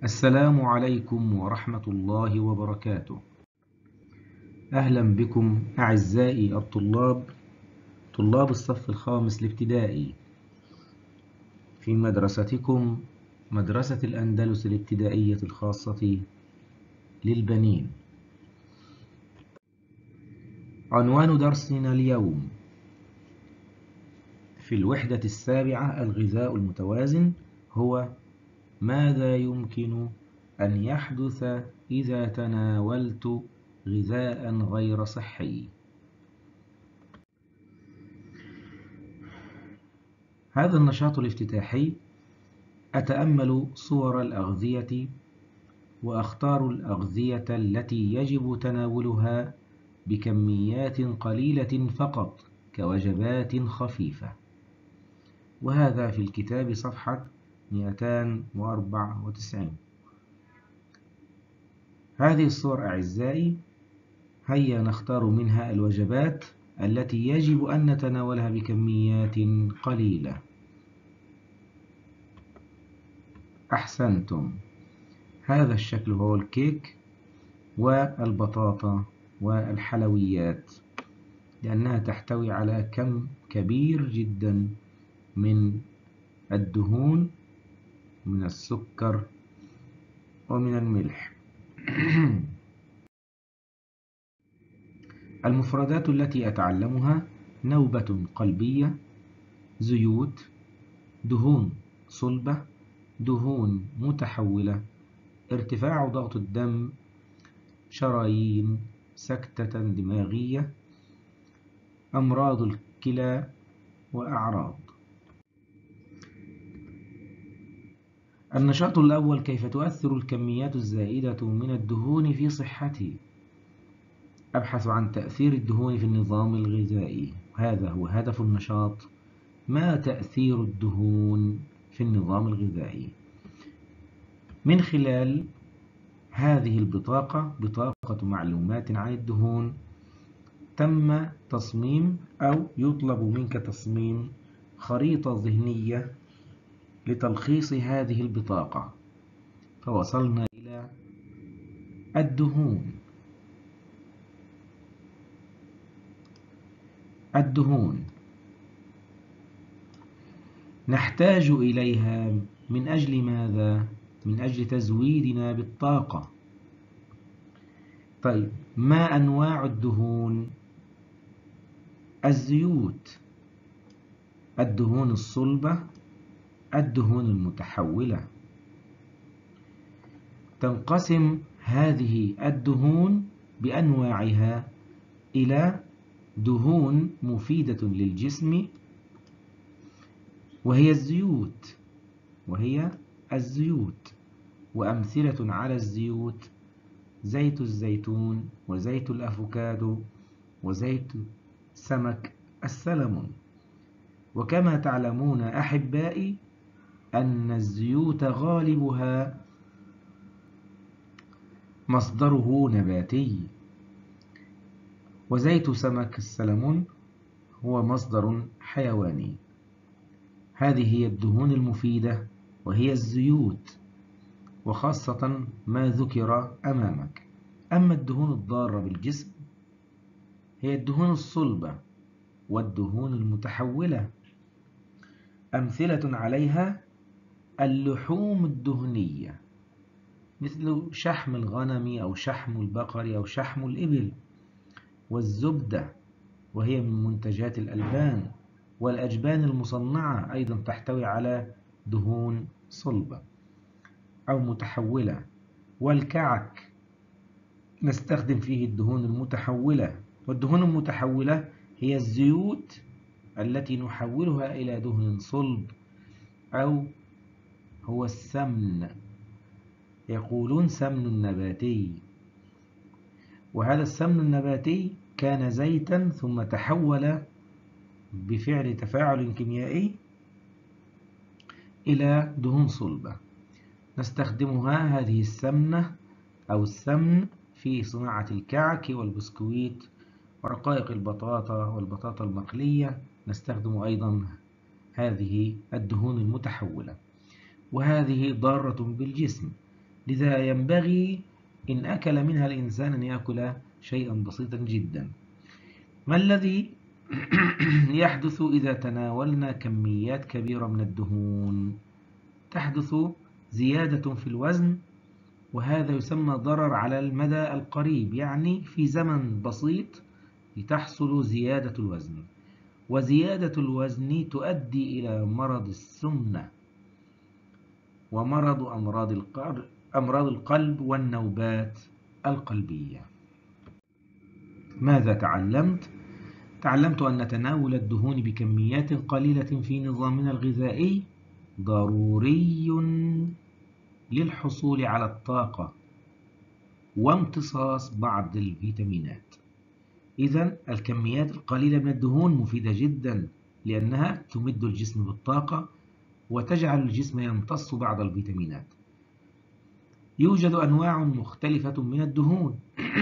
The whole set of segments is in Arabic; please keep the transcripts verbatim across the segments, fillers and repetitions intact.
السلام عليكم ورحمة الله وبركاته. أهلا بكم أعزائي الطلاب، طلاب الصف الخامس الابتدائي في مدرستكم مدرسة الأندلس الابتدائية الخاصة للبنين. عنوان درسنا اليوم في الوحدة السابعة الغذاء المتوازن هو: ماذا يمكن أن يحدث إذا تناولت غذاء غير صحي؟ هذا النشاط الافتتاحي أتأمل صور الأغذية وأختار الأغذية التي يجب تناولها بكميات قليلة فقط كوجبات خفيفة، وهذا في الكتاب صفحة مئتين وأربعة وتسعين. هذه الصور أعزائي هيا نختار منها الوجبات التي يجب أن نتناولها بكميات قليلة. أحسنتم، هذا الشكل هو الكيك والبطاطا والحلويات، لأنها تحتوي على كم كبير جدا من الدهون، من السكر ومن الملح. المفردات التي أتعلمها: نوبة قلبية، زيوت، دهون صلبة، دهون متحولة، ارتفاع ضغط الدم، شرايين، سكتة دماغية، أمراض الكلى وأعراض. النشاط الأول: كيف تؤثر الكميات الزائدة من الدهون في صحتي؟ أبحث عن تأثير الدهون في النظام الغذائي، هذا هو هدف النشاط. ما تأثير الدهون في النظام الغذائي؟ من خلال هذه البطاقة، بطاقة معلومات عن الدهون، تم تصميم أو يطلب منك تصميم خريطة ذهنية لتلخيص هذه البطاقة. فوصلنا إلى الدهون. الدهون نحتاج إليها من أجل ماذا؟ من أجل تزويدنا بالطاقة. طيب، ما أنواع الدهون؟ الزيوت، الدهون الصلبة، الدهون المتحولة. تنقسم هذه الدهون بأنواعها إلى دهون مفيدة للجسم وهي الزيوت وهي الزيوت وأمثلة على الزيوت: زيت الزيتون، وزيت الأفوكادو، وزيت سمك السلمون. وكما تعلمون أحبائي أن الزيوت غالبها مصدره نباتي، وزيت سمك السلمون هو مصدر حيواني. هذه هي الدهون المفيدة وهي الزيوت، وخاصة ما ذكر أمامك. أما الدهون الضارة بالجسم هي الدهون الصلبة والدهون المتحولة. أمثلة عليها اللحوم الدهنية مثل شحم الغنم أو شحم البقر أو شحم الإبل، والزبدة وهي من منتجات الألبان، والأجبان المصنعة أيضا تحتوي على دهون صلبة أو متحولة، والكعك نستخدم فيه الدهون المتحولة. والدهون المتحولة هي الزيوت التي نحولها إلى دهن صلب، أو هو السمن، يقولون سمن نباتي. وهذا السمن النباتي كان زيتا ثم تحول بفعل تفاعل كيميائي إلى دهون صلبة، نستخدمها هذه السمنة أو السمن في صناعة الكعك والبسكويت ورقائق البطاطا والبطاطا المقلية. نستخدم أيضا هذه الدهون المتحولة، وهذه ضارة بالجسم. لذا ينبغي إن أكل منها الإنسان أن يأكل شيئا بسيطا جدا. ما الذي يحدث إذا تناولنا كميات كبيرة من الدهون؟ تحدث زيادة في الوزن، وهذا يسمى ضرر على المدى القريب، يعني في زمن بسيط تحصل زيادة الوزن، وزيادة الوزن تؤدي إلى مرض السمنة ومرض أمراض القلب أمراض القلب والنوبات القلبية. ماذا تعلمت؟ تعلمت أن تناول الدهون بكميات قليلة في نظامنا الغذائي ضروري للحصول على الطاقة وامتصاص بعض الفيتامينات. إذن الكميات القليلة من الدهون مفيدة جدا، لأنها تمد الجسم بالطاقة وتجعل الجسم يمتص بعض الفيتامينات. يوجد أنواع مختلفة من الدهون.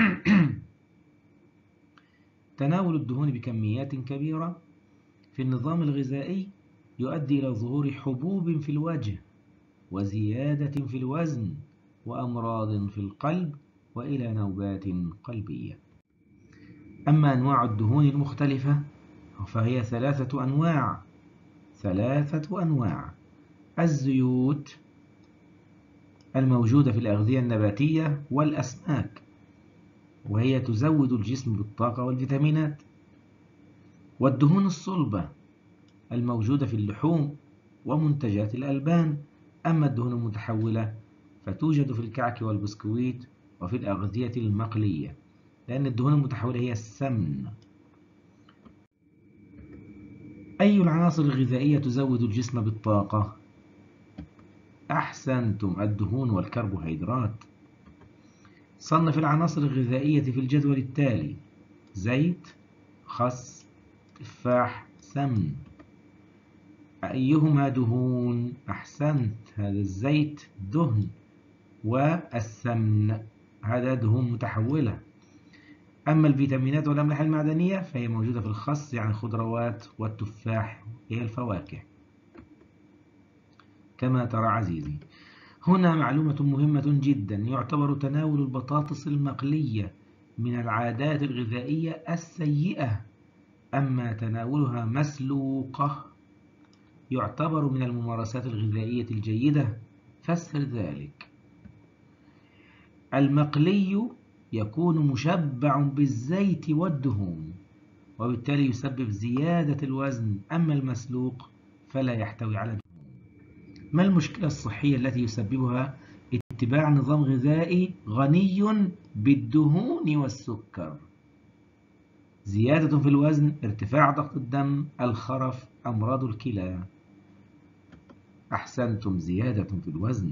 تناول الدهون بكميات كبيرة في النظام الغذائي يؤدي إلى ظهور حبوب في الوجه وزيادة في الوزن وأمراض في القلب وإلى نوبات قلبية. أما أنواع الدهون المختلفة فهي ثلاثة أنواع ثلاثة أنواع الزيوت الموجودة في الأغذية النباتية والأسماك، وهي تزود الجسم بالطاقة والفيتامينات، والدهون الصلبة الموجودة في اللحوم ومنتجات الألبان. أما الدهون المتحولة فتوجد في الكعك والبسكويت وفي الأغذية المقلية، لأن الدهون المتحولة هي السمن. أي العناصر الغذائية تزود الجسم بالطاقة؟ أحسنتم، الدهون والكربوهيدرات. صنف العناصر الغذائية في الجدول التالي: زيت، خس، تفاح، سمن. أيهما دهون؟ أحسنت، هذا الزيت دهن، والسمن هذا دهون متحولة. أما الفيتامينات والأملاح المعدنية فهي موجودة في الخس يعني الخضروات، والتفاح هي الفواكه. كما ترى عزيزي، هنا معلومة مهمة جدا: يعتبر تناول البطاطس المقلية من العادات الغذائية السيئة، أما تناولها مسلوقة يعتبر من الممارسات الغذائية الجيدة. فسر ذلك. المقلي يكون مشبع بالزيت والدهون، وبالتالي يسبب زيادة الوزن، أما المسلوق فلا يحتوي على دهون. ما المشكلة الصحية التي يسببها اتباع نظام غذائي غني بالدهون والسكر؟ زيادة في الوزن، ارتفاع ضغط الدم، الخرف، أمراض الكلى. أحسنتم، زيادة في الوزن.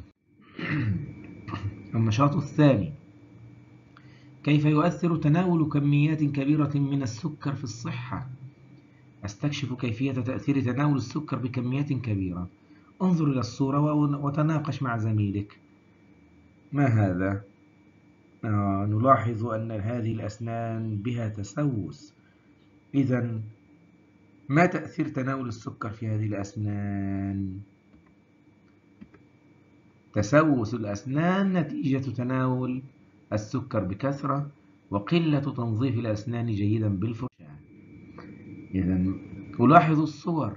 النشاط الثاني: كيف يؤثر تناول كميات كبيرة من السكر في الصحة؟ أستكشف كيفية تأثير تناول السكر بكميات كبيرة. انظر إلى الصورة وتناقش مع زميلك. ما هذا؟ آه نلاحظ أن هذه الأسنان بها تسوس. إذن ما تأثير تناول السكر في هذه الأسنان؟ تسوس الأسنان نتيجة تناول السكر بكثرة وقلة تنظيف الأسنان جيدا بالفرشاة. إذن ألاحظ الصور.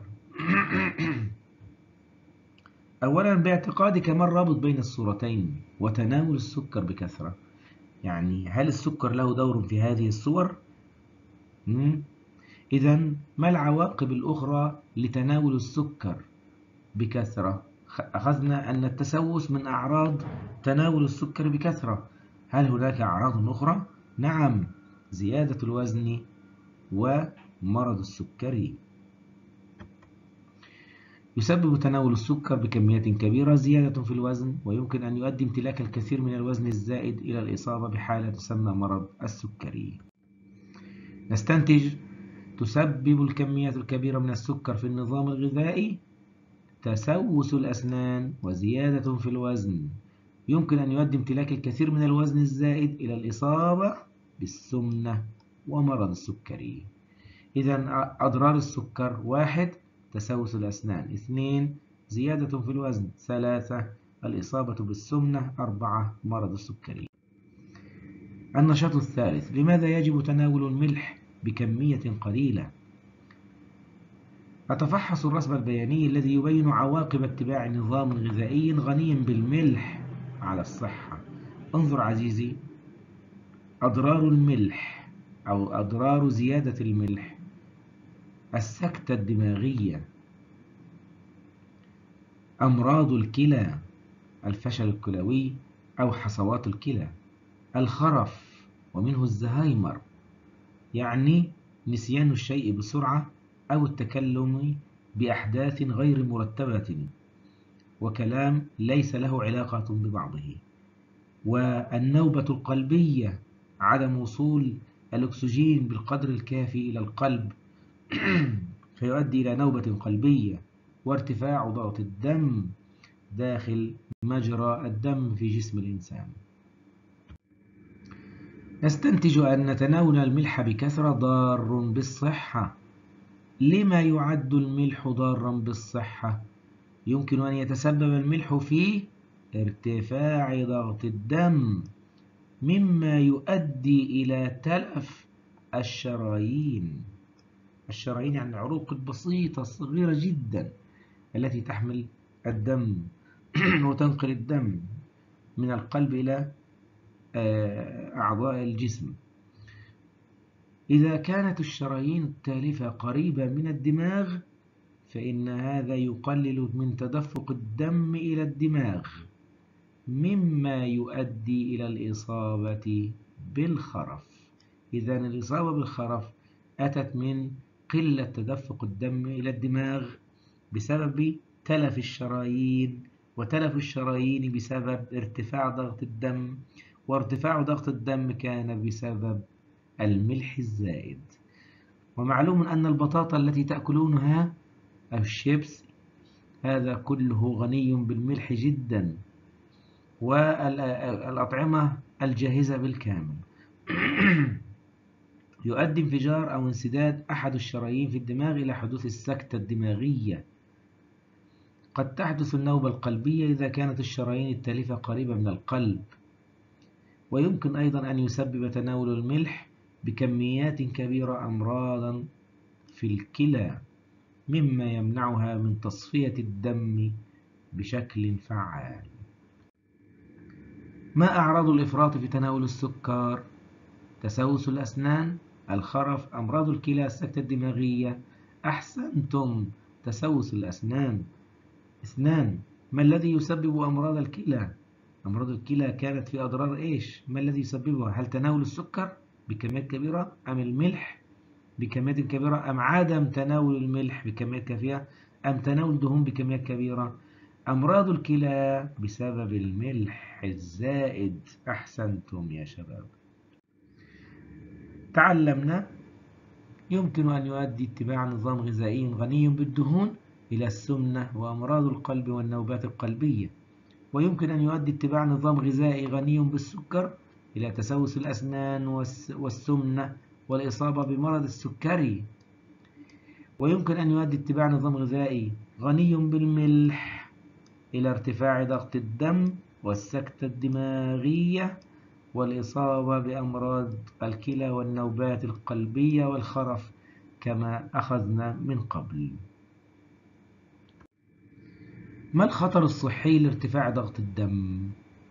أولا، باعتقادك ما الرابط بين الصورتين وتناول السكر بكثرة؟ يعني هل السكر له دور في هذه الصور؟ إذن ما العواقب الأخرى لتناول السكر بكثرة؟ أخذنا أن التسوس من أعراض تناول السكر بكثرة. هل هناك أعراض أخرى؟ نعم، زيادة الوزن ومرض السكري. يسبب تناول السكر بكميات كبيرة زيادة في الوزن، ويمكن أن يؤدي امتلاك الكثير من الوزن الزائد إلى الإصابة بحالة تسمى مرض السكري. نستنتج: تسبب الكميات الكبيرة من السكر في النظام الغذائي تسوس الأسنان وزيادة في الوزن، يمكن أن يؤدي امتلاك الكثير من الوزن الزائد إلى الإصابة بالسمنة ومرض السكري. إذن أضرار السكر: واحد، تسوس الأسنان. اثنين، زيادة في الوزن. ثلاثة، الإصابة بالسمنة. أربعة مرض السكري. النشاط الثالث: لماذا يجب تناول الملح بكمية قليلة؟ أتفحص الرسم البياني الذي يبين عواقب اتباع نظام غذائي غني بالملح على الصحة. انظر عزيزي، أضرار الملح أو أضرار زيادة الملح: السكتة الدماغية، أمراض الكلى، الفشل الكلوي أو حصوات الكلى، الخرف ومنه الزهايمر، يعني نسيان الشيء بسرعة أو التكلم بأحداث غير مرتبة وكلام ليس له علاقة ببعضه، والنوبة القلبية، عدم وصول الأكسجين بالقدر الكافي إلى القلب فيؤدي إلى نوبة قلبية، وارتفاع ضغط الدم داخل مجرى الدم في جسم الإنسان. نستنتج أن تناول الملح بكثرة ضار بالصحة. لما يعد الملح ضارا بالصحة؟ يمكن أن يتسبب الملح في ارتفاع ضغط الدم، مما يؤدي إلى تلف الشرايين. الشرايين يعني العروق البسيطة الصغيرة جدا التي تحمل الدم وتنقل الدم من القلب إلى أعضاء الجسم. إذا كانت الشرايين التالفة قريبة من الدماغ فإن هذا يقلل من تدفق الدم إلى الدماغ، مما يؤدي إلى الإصابة بالخرف. إذا الإصابة بالخرف أتت من قلة تدفق الدم إلى الدماغ بسبب تلف الشرايين، وتلف الشرايين بسبب ارتفاع ضغط الدم، وارتفاع ضغط الدم كان بسبب الملح الزائد. ومعلوم أن البطاطا التي تأكلونها أو الشيبس هذا كله غني بالملح جدا، والأطعمة الجاهزة بالكامل يؤدي انفجار أو انسداد أحد الشرايين في الدماغ إلى حدوث السكتة الدماغية. قد تحدث النوبة القلبية إذا كانت الشرايين التالفة قريبة من القلب. ويمكن أيضا أن يسبب تناول الملح بكميات كبيرة أمراضا في الكلى، مما يمنعها من تصفية الدم بشكل فعال. ما أعراض الإفراط في تناول السكر؟ تسوس الأسنان، الخرف، أمراض الكلى، السكتة الدماغية. أحسنتم، تسوس الأسنان. اثنان: ما الذي يسبب أمراض الكلى؟ أمراض الكلى كانت في أضرار إيش؟ ما الذي يسببها؟ هل تناول السكر بكميات كبيرة أم الملح بكميات كبيرة أم عدم تناول الملح بكميات كافية أم تناول دهون بكميات كبيرة؟ أمراض الكلى بسبب الملح الزائد. أحسنتم يا شباب. تعلمنا يمكن أن يؤدي اتباع نظام غذائي غني بالدهون إلى السمنة وأمراض القلب والنوبات القلبية، ويمكن أن يؤدي اتباع نظام غذائي غني بالسكر إلى تسوس الأسنان والسمنة والإصابة بمرض السكري، ويمكن أن يؤدي اتباع نظام غذائي غني بالملح إلى ارتفاع ضغط الدم والسكتة الدماغية والإصابة بأمراض الكلى والنوبات القلبية والخرف كما أخذنا من قبل. ما الخطر الصحي لارتفاع ضغط الدم؟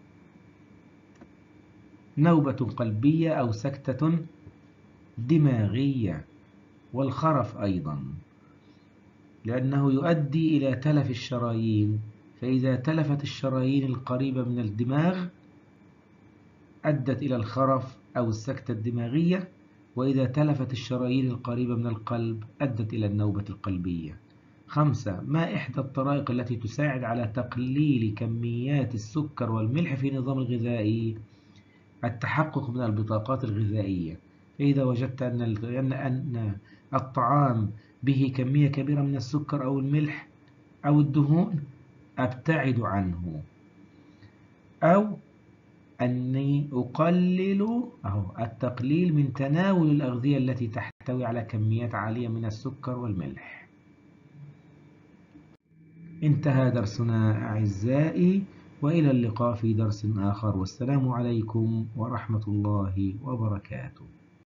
نوبة قلبية أو سكتة دماغية، والخرف أيضا، لأنه يؤدي إلى تلف الشرايين، فإذا تلفت الشرايين القريبة من الدماغ أدت إلى الخرف أو السكتة الدماغية، وإذا تلفت الشرايين القريبة من القلب أدت إلى النوبة القلبية. خمسة: ما إحدى الطرائق التي تساعد على تقليل كميات السكر والملح في النظام الغذائي؟ التحقق من البطاقات الغذائية. فإذا وجدت أن أن الطعام به كمية كبيرة من السكر أو الملح أو الدهون أبتعد عنه، أو أني أقلل أهو التقليل من تناول الأغذية التي تحتوي على كميات عالية من السكر والملح. انتهى درسنا أعزائي، وإلى اللقاء في درس آخر، والسلام عليكم ورحمة الله وبركاته.